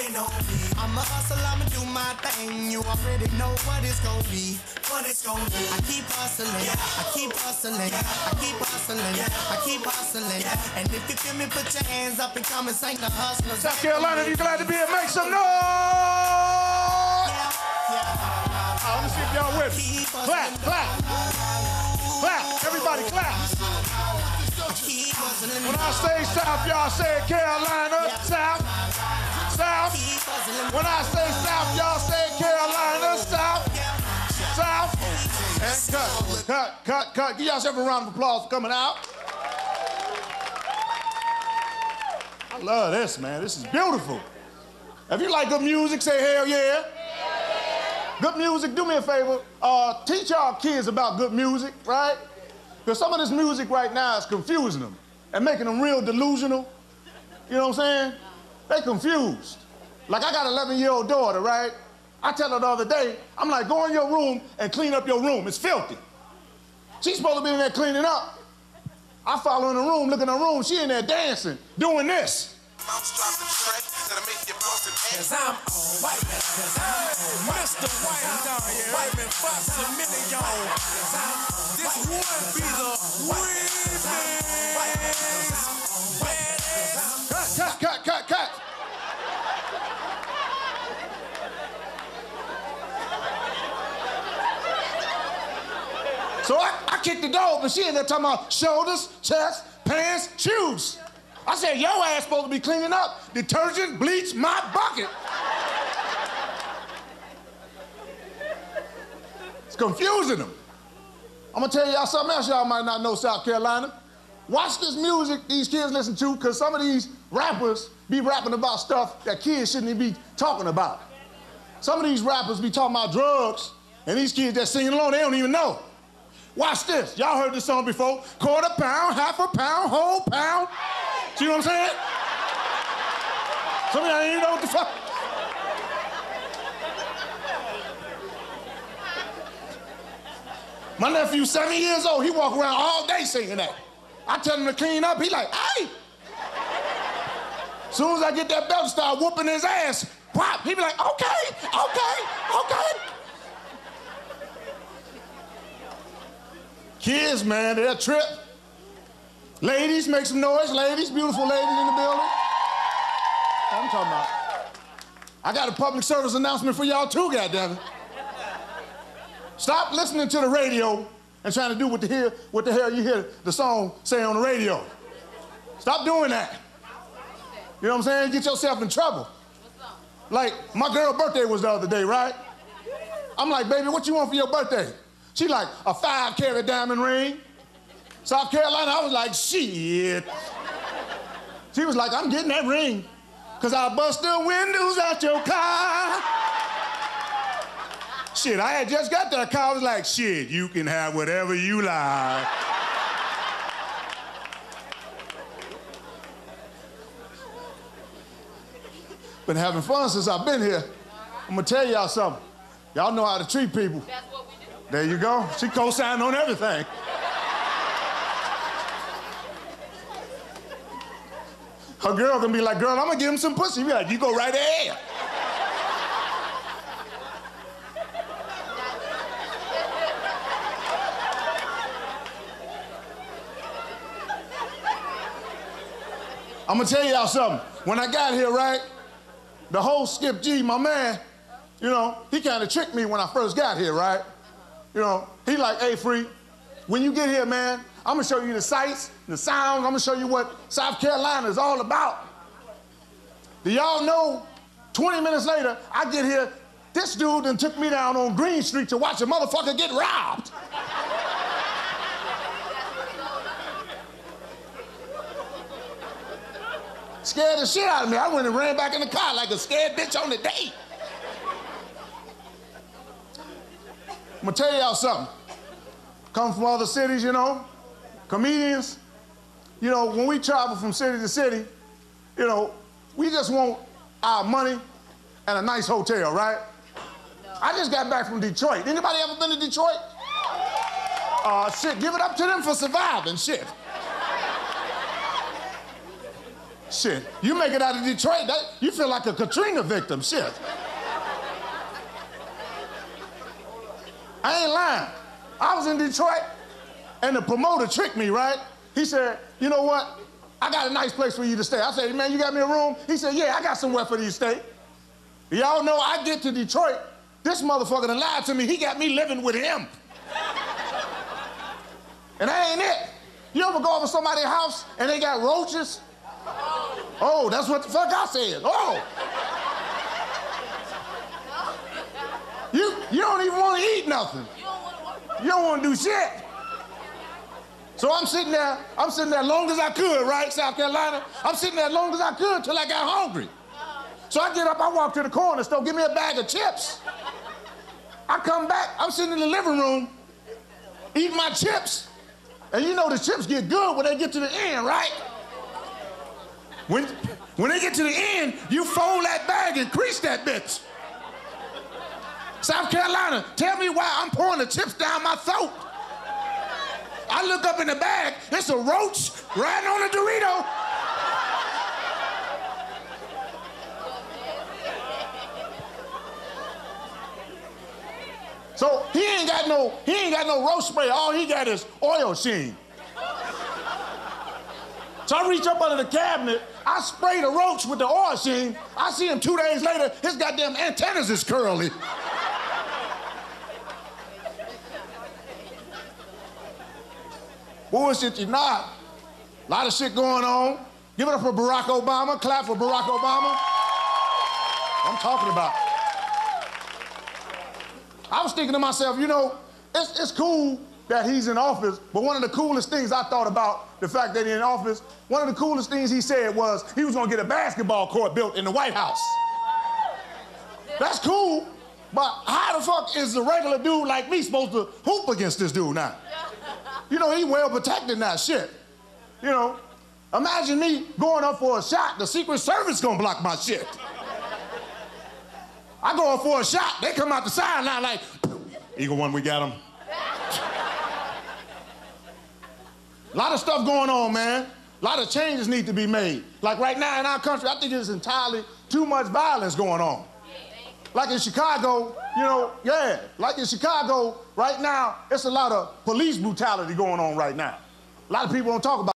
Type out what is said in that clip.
ain't no me. I'ma hustle, I'ma do my thing. You already know what it's gonna be. What it's gonna be. I keep hustling, I keep hustling, I keep hustling, I keep hustling. And if you feel me, put your hands up and come and sing the hustlers. South Carolina, if you glad to be here, make some noise! Let me see if y'all with me. Clap, clap. Clap, everybody clap. When I say South, y'all say Carolina, South, South. When I say South, y'all say Carolina, South, South. And cut. Give yourself a round of applause for coming out. I love this, man. This is beautiful. If you like good music, say hell yeah. Good music, do me a favor. Teach our kids about good music, right? Because some of this music right now is confusing them and making them real delusional. You know what I'm saying? They confused. Like I got an 11-year-old daughter, right? I tell her the other day, I'm like, go in your room and clean up your room. It's filthy. She's supposed to be in there cleaning up. I follow in the room, look in her room, she in there dancing, doing this. Cause I'm on white man, cause I'm on Mr. White down here. White man, Fox a million. This would be the Cut. So I kicked the door, but she in there talking about shoulders, chest, pants, shoes. I said, your ass supposed to be cleaning up. Detergent, bleach, mop, bucket. It's confusing them. I'm gonna tell y'all something else y'all might not know, South Carolina. Watch this music these kids listen to, because some of these rappers be rapping about stuff that kids shouldn't even be talking about. Some of these rappers be talking about drugs, and these kids that singing along, they don't even know. Watch this. Y'all heard this song before. Quarter pound, half a pound, whole pound. See what I'm saying? Some of y'all ain't know what the fuck. My nephew, 7 years old, he walk around all day singing that. I tell him to clean up, he like, hey. As soon as I get that belt, start whooping his ass, pop, he be like, okay. Kids, man, they're a trip. Ladies, make some noise. Ladies, beautiful ladies in the building. I'm talking about. I got a public service announcement for y'all too, goddammit. Stop listening to the radio and trying to do what the hell you hear the song say on the radio. Stop doing that. You know what I'm saying? Get yourself in trouble. Like, my girl's birthday was the other day, right? I'm like, baby, what you want for your birthday? She like, a 5-carat diamond ring. South Carolina, I was like, shit. She was like, I'm getting that ring, because I'll bust the windows out your car. Shit, I had just got that car. I was like, shit, you can have whatever you like. Been having fun since I've been here. I'm gonna tell y'all something. Y'all know how to treat people. That's what we do. There you go. She co-signed on everything. Her girl gonna be like, girl, I'm gonna give him some pussy. Be like, you go right ahead. I'm gonna tell y'all something. When I got here, right, the whole Skip G, my man, you know, he kind of tricked me when I first got here, right? You know, he like, hey, Free, when you get here, man, I'm gonna show you the sights, the sounds, I'm gonna show you what South Carolina is all about. Do y'all know, 20 minutes later, I get here, this dude done took me down on Green Street to watch a motherfucker get robbed. Scared the shit out of me. I went and ran back in the car like a scared bitch on the date. I'm gonna tell y'all something. Come from other cities, you know, comedians, you know, when we travel from city to city, you know, we just want our money and a nice hotel, right? No. I just got back from Detroit. Anybody ever been to Detroit? Shit, give it up to them for surviving, shit. Shit, you make it out of Detroit, you feel like a Katrina victim, shit. I ain't lying. I was in Detroit, and the promoter tricked me, right? He said, you know what? I got a nice place for you to stay. I said, man, you got me a room? He said, yeah, I got somewhere for you to stay. Y'all know I get to Detroit, this motherfucker done lied to me. He got me living with him. And that ain't it. You ever go over somebody's house and they got roaches? Oh, that's what the fuck I said. Oh. You don't even want to eat nothing. You don't want to do shit. So I'm sitting there long as I could, right, South Carolina? I'm sitting there long as I could till I got hungry. So I get up, I walk to the corner store, give me a bag of chips. I come back, I'm sitting in the living room, eating my chips. And you know the chips get good when they get to the end, right? When they get to the end, you fold that bag and crease that bitch. South Carolina, tell me why I'm pouring the chips down my throat. I look up in the bag, it's a roach riding on a Dorito. So he ain't got no roach spray. All he got is oil sheen. So I reach up under the cabinet, I spray the roach with the oil sheen. I see him 2 days later, his goddamn antennas is curly. Bullshit, you not. A lot of shit going on. Give it up for Barack Obama. Clap for Barack Obama. I'm talking about. I was thinking to myself, you know, it's cool that he's in office, but one of the coolest things I thought about the fact that he's in office, one of the coolest things he said was he was gonna get a basketball court built in the White House. That's cool, but how the fuck is a regular dude like me supposed to hoop against this dude now? You know, he well protected now, shit. You know, imagine me going up for a shot, the Secret Service gonna block my shit. I go up for a shot, they come out the sideline like, Eagle One, we got him. A lot of stuff going on, man. A lot of changes need to be made. Like right now in our country, I think there's entirely too much violence going on. Like in Chicago, you know, yeah, like in Chicago right now, it's a lot of police brutality going on right now. A lot of people don't talk about